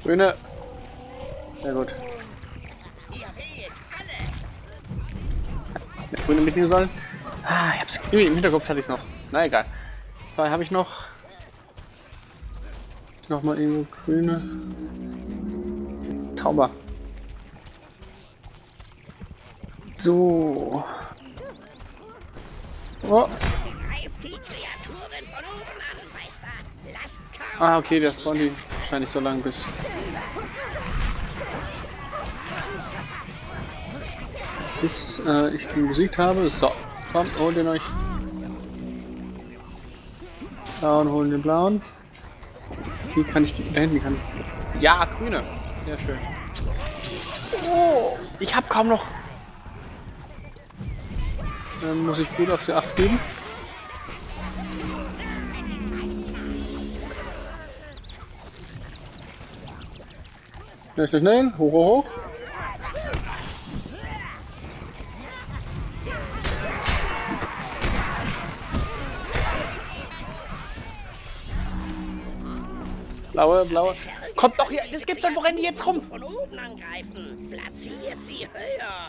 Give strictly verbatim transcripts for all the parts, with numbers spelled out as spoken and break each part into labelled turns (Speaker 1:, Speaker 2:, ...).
Speaker 1: Grüne. Sehr gut. Der Grüne mitnehmen sollen. Ah, ich hab's irgendwie im Hinterkopf, hatte ich es noch. Na egal. Zwei habe ich noch. Ist noch mal irgendwo Grüne. Zauber. So. Oh. Ah, okay, der spawnt die wahrscheinlich so lange bis. Bis äh, ich den besiegt habe. So, komm, hol den euch. Blauen, holen den blauen. Wie kann ich die. Da hinten kann ich. Ja, grüne. Sehr schön. Oh, ich hab kaum noch. Dann muss ich gut auf sie acht geben. Schnell, schnell, schnell. Hoch, hoch, hoch. Blaue, blaue. Kommt doch hier. Das gibt's doch. Wo rennen die jetzt rum?
Speaker 2: Von oben angreifen. Platziert sie höher.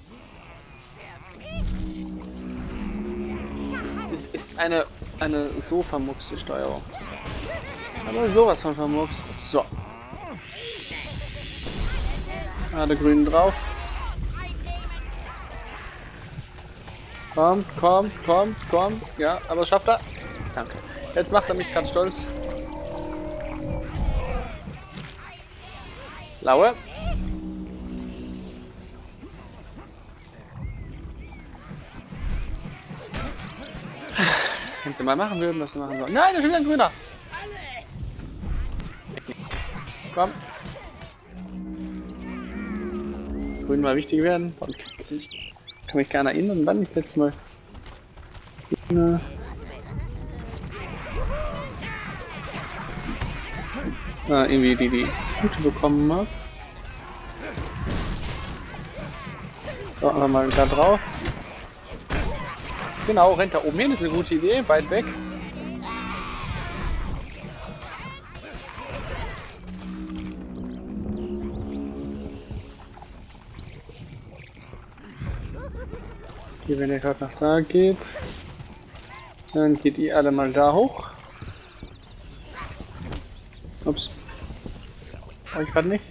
Speaker 1: Das ist eine, eine so vermuckste Steuerung. Aber sowas von vermuckst. So. Alle Grünen drauf. Kommt, kommt, kommt, kommt. Ja, aber schafft er. Danke. Jetzt macht er mich gerade stolz. Blaue. Wenn sie mal machen würden, was sie machen sollen. Nein, da ist wieder ein Grüner. Komm. Grün mal wichtig werden. Ich kann mich gerne erinnern, wann ich das letzte Mal Grüne. Ah, irgendwie die, die Punkte bekommen habe. So, einfach mal da drauf. Genau, rennt da oben hin, ist eine gute Idee, weit weg. Hier, wenn der gerade nach da geht, dann geht ihr alle mal da hoch. Ups. War ich gerade nicht.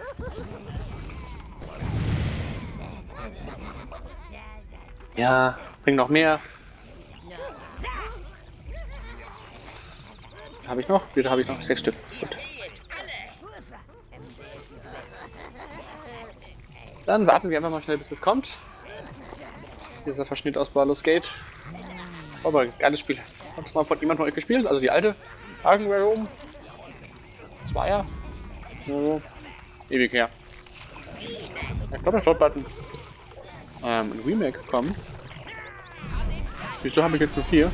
Speaker 1: Ja, bring noch mehr. Habe ich noch? Bitte habe ich noch sechs Stück. Gut. Dann warten wir einfach mal schnell, bis es kommt. Dieser Verschnitt aus Baldur's Gate. Aber geiles Spiel. Hat es mal von jemandem von euch gespielt? Also die alte Argenware Das war ja. So. Ewig her. Ich glaube, der Shotbutton. Ähm, ein Remake kommen. Wieso habe ich jetzt nur vier?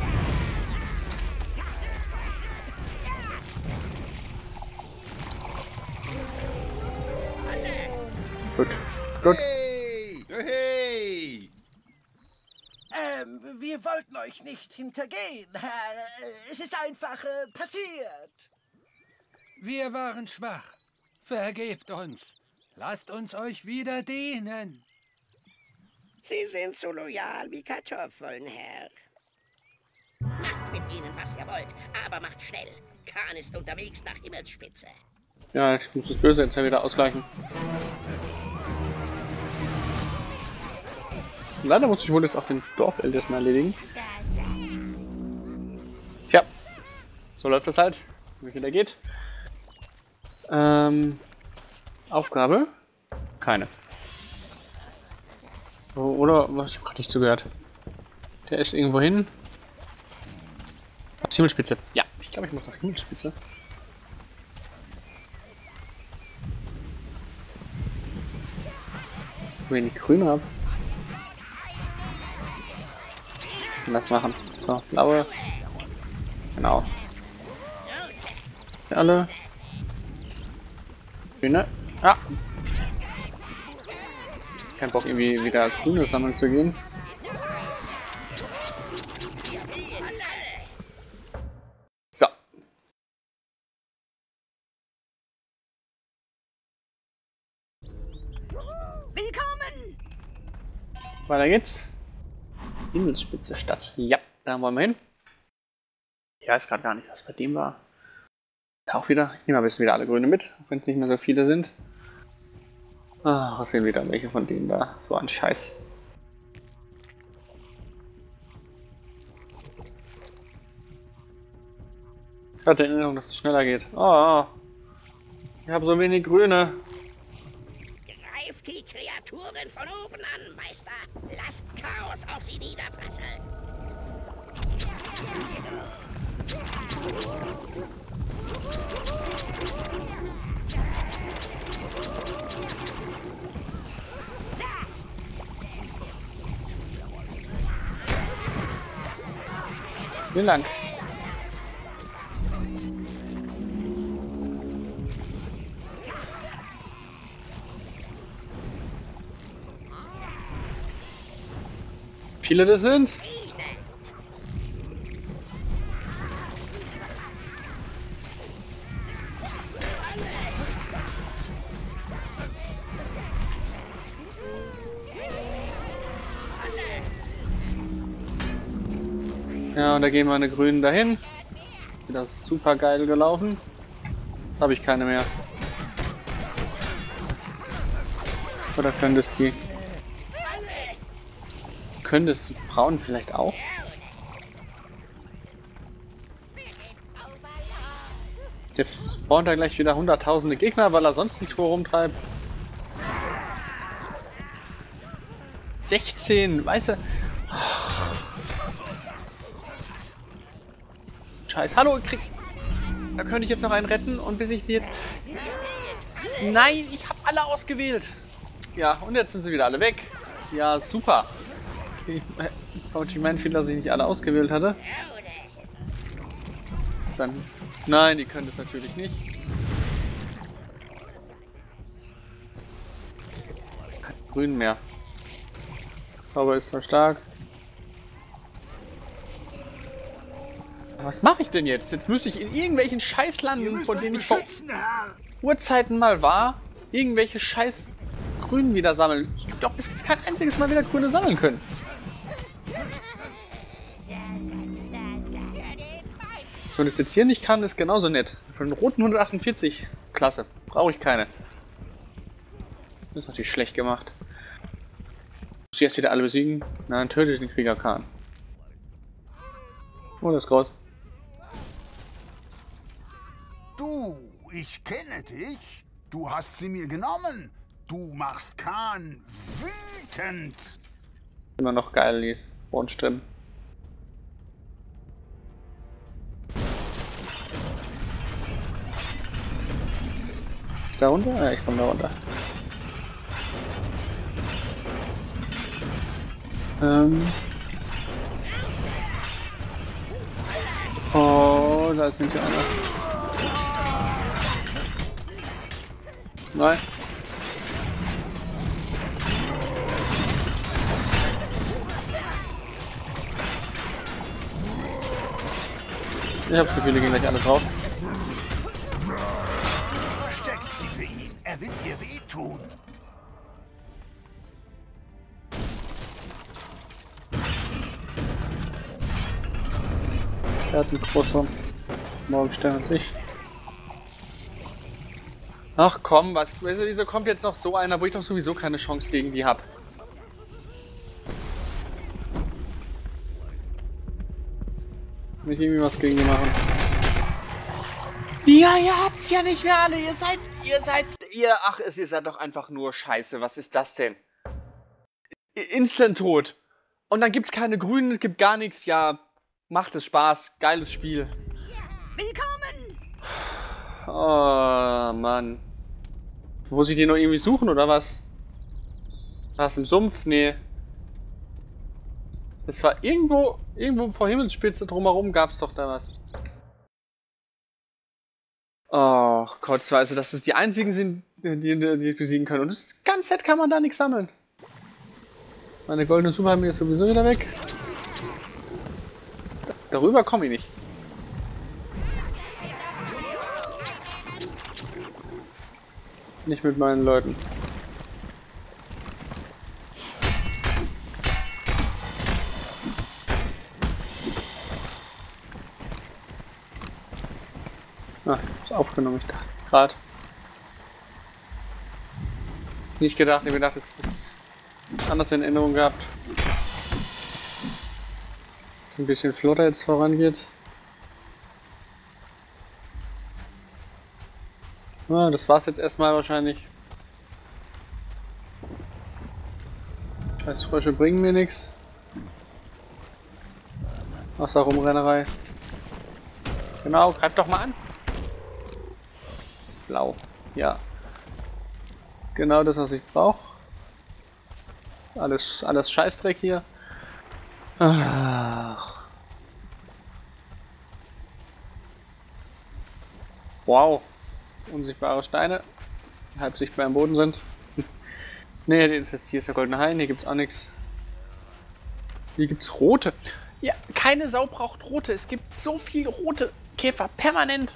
Speaker 1: Gut. Gut.
Speaker 3: Hey! Hey!
Speaker 4: Ähm, wir wollten euch nicht hintergehen, Herr. Es ist einfach äh, passiert.
Speaker 5: Wir waren schwach. Vergebt uns. Lasst uns euch wieder dienen.
Speaker 2: Sie sind so loyal wie Kartoffeln, Herr. Macht mit ihnen, was ihr wollt, aber macht schnell. Khan ist unterwegs nach Himmelsspitze.
Speaker 1: Ja, ich muss das Böse jetzt ja wieder ausgleichen. Leider muss ich wohl jetzt auch den Dorfältesten erledigen. Tja, so läuft das halt, wie viel da geht. Ähm, Aufgabe? Keine. Oh, oder was? Ich hab grad nicht zugehört. Der ist irgendwo hin. Was, Himmelsspitze? Ja, ich glaube, ich muss nach Himmelsspitze. Wenn ich grüne habe. Das machen. So, blaue. Genau. Alle. Grüne. Ah! Kein Bock, irgendwie wieder grüne sammeln zu gehen. So. Weiter geht's. Himmelsspitze Stadt. Ja, da wollen wir hin. Ich weiß gerade gar nicht, was bei dem war. Auch wieder. Ich nehme mal ein bisschen wieder alle Grüne mit, auch wenn es nicht mehr so viele sind. Ach, was sind wieder welche von denen da? So ein Scheiß. Ich hatte Erinnerung, dass es schneller geht. Oh, ich habe so wenig Grüne.
Speaker 2: Greift die Kreaturen von oben an, Meister. Lasst Chaos auf sie niederprasseln.
Speaker 1: Vielen Dank. Viele das sind? Ja, und da gehen meine Grünen dahin. Das ist super geil gelaufen. Jetzt habe ich keine mehr. Oder können das die... Können das die Braunen vielleicht auch? Jetzt spawnt er gleich wieder hunderttausende Gegner, weil er sonst nicht vor rumtreibt. sechzehn, weißt du? Scheiß, hallo, krieg... Da könnte ich jetzt noch einen retten und bis ich die jetzt... Nein, ich habe alle ausgewählt. Ja, und jetzt sind sie wieder alle weg. Ja, super. Ich, ich mein Fehler, dass ich nicht alle ausgewählt hatte. Dann... Nein, die können das natürlich nicht. Kein Grün mehr. Zauber ist zwar stark. Was mache ich denn jetzt? Jetzt müsste ich in irgendwelchen Scheißlanden, von denen ich vor Urzeiten mal war, irgendwelche Scheiß Grünen wieder sammeln. Ich habe doch bis jetzt kein einziges Mal wieder Grüne sammeln können. Dass man das jetzt hier nicht kann, ist genauso nett. Für den roten hundertachtundvierzig, klasse. Brauche ich keine. Das ist natürlich schlecht gemacht. Muss ich erst wieder alle besiegen? Nein, töte den Krieger Khan. Oh, das ist groß.
Speaker 6: Du, ich kenne dich. Du hast sie mir genommen. Du machst Khan wütend.
Speaker 1: Immer noch geil, die Ohrstimmen. Da runter? Ja, ich komme da runter. Ähm. Oh, da sind ja alle. Nein. Ich hab so viele, gehen gleich alle drauf.
Speaker 6: Versteckst sie für ihn. Er will dir wehtun.
Speaker 1: Er hat einen großen Morgenstern an sich. Ach komm, was, also wieso kommt jetzt noch so einer, wo ich doch sowieso keine Chance gegen die habe? Will ich irgendwie was gegen die machen? Ja, ihr habt's ja nicht mehr alle, ihr seid, ihr seid, ihr, ach, ihr seid doch einfach nur Scheiße, was ist das denn? Instant tot. Und dann gibt's keine Grünen, es gibt gar nichts, ja, macht es Spaß, geiles Spiel.
Speaker 2: Willkommen!
Speaker 1: Oh, Mann. Muss ich die noch irgendwie suchen, oder was? Was, im Sumpf? Nee. Das war irgendwo, irgendwo vor Himmelsspitze drumherum gab's doch da was. Oh Gott, also dass das die einzigen sind, die, die, die besiegen können. Und das ganze Set kann man da nichts sammeln. Meine goldene Superarmee ist sowieso wieder weg. Darüber komme ich nicht. Nicht mit meinen Leuten. Ah, ist aufgenommen, ich dachte gerade. Ist nicht gedacht, ich habe gedacht, es ist anders in Erinnerung gehabt. Dass es ein bisschen flotter jetzt vorangeht. Ah, das war's jetzt erstmal wahrscheinlich. Scheiß Frösche bringen mir nichts. Außer Rumrennerei. Genau, greif doch mal an. Blau. Ja. Genau das, was ich brauche. Alles, alles Scheißdreck hier. Ach. Wow. Unsichtbare Steine. Die halb sichtbar am Boden sind. Ne, hier ist der goldene Hain. Hier gibt's auch nichts. Hier gibt's rote. Ja, keine Sau braucht rote. Es gibt so viel rote Käfer. Permanent.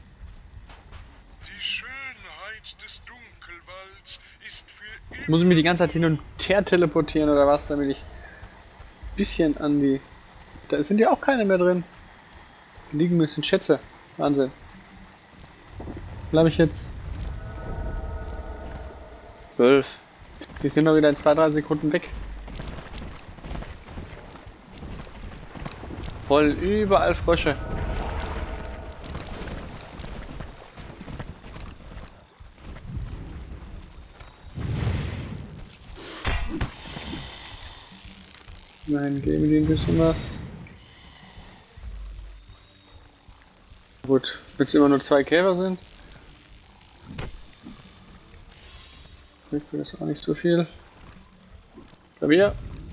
Speaker 7: Die Schönheit des Dunkelwalds ist für immer.
Speaker 1: Muss ich mir die ganze Zeit hin und her teleportieren oder was, damit ich ein bisschen an die... Da sind ja auch keine mehr drin. Da liegen müssen Schätze. Wahnsinn. Glaube ich jetzt... zwölf. Die sind noch wieder in zwei, drei Sekunden weg. Voll überall Frösche. Nein, geben die ein bisschen was. Gut, wenn es immer nur zwei Käfer sind. Ich will das auch nicht so viel. Klavier.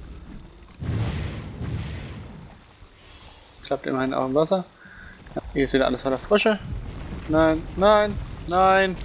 Speaker 1: Klappt immerhin auch im Wasser. Ja, hier ist wieder alles voller Frösche. Nein, nein, nein.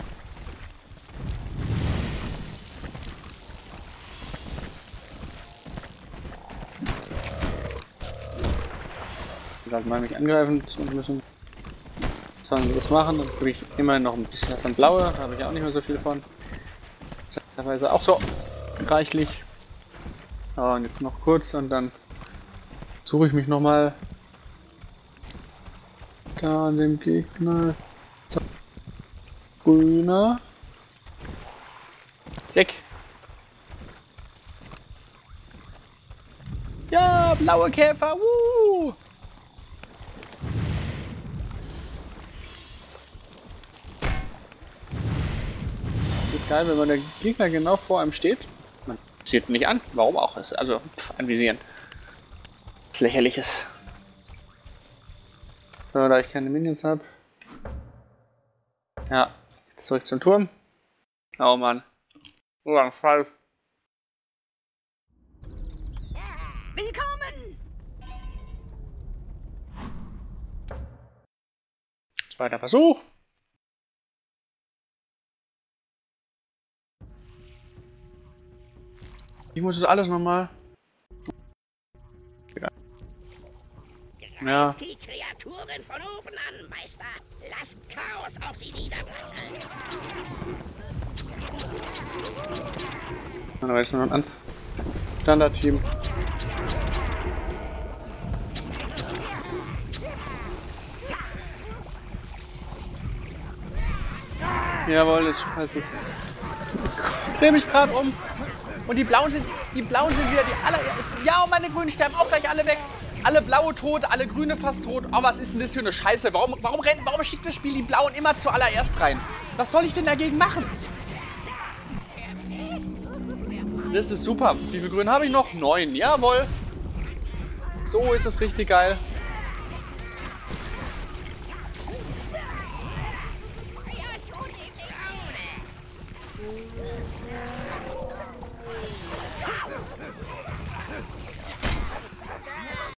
Speaker 1: Ich sollte mal mich angreifen und müssen das machen. Dann kriege ich immerhin noch ein bisschen was an Blaue. Da habe ich auch nicht mehr so viel von. Teilweise auch so reichlich. Oh, und jetzt noch kurz und dann suche ich mich nochmal da an dem Gegner. So. Grüner. Zack. Ja, blaue Käfer. Woo! Das ist geil, wenn man der Gegner genau vor einem steht. Man sieht nicht an. Warum auch? Also, pff, anvisieren. Das Lächerliches. So, da ich keine Minions habe. Ja, jetzt zurück zum Turm. Oh Mann. Oh, ein Fall.
Speaker 2: Willkommen!
Speaker 1: Zweiter Versuch. Ich muss das alles nochmal. Ja.
Speaker 2: Die Kreaturen von oben an, Meister. Lasst Chaos auf sie niederprasseln.
Speaker 1: Da war jetzt nur noch ein Standard-Team. Jawohl, jetzt heißt es. Ich dreh mich gerade um. Und die Blauen sind, die Blauen sind wieder die allerersten. Ja, und meine Grünen sterben auch gleich alle weg. Alle Blaue tot, alle Grüne fast tot. Oh, was ist denn das für eine Scheiße? Warum, warum, rennt, warum schickt das Spiel die Blauen immer zuallererst rein? Was soll ich denn dagegen machen? Das ist super. Wie viele Grüne habe ich noch? Neun. Jawohl. So ist es richtig geil.